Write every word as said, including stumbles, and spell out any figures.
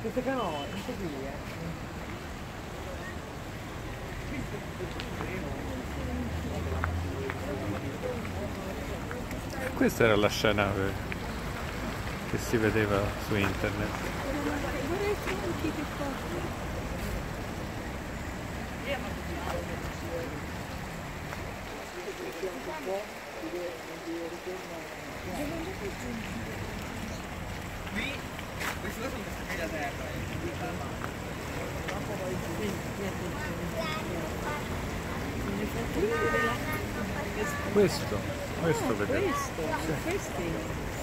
Queste canoe, queste qui, eh. Questa era la scena che si vedeva su internet. Guarda i tronchi che forte. Qui, questi qua sono questi da terra. Questo, questo Ah, vedevo. questo, Sì. questi.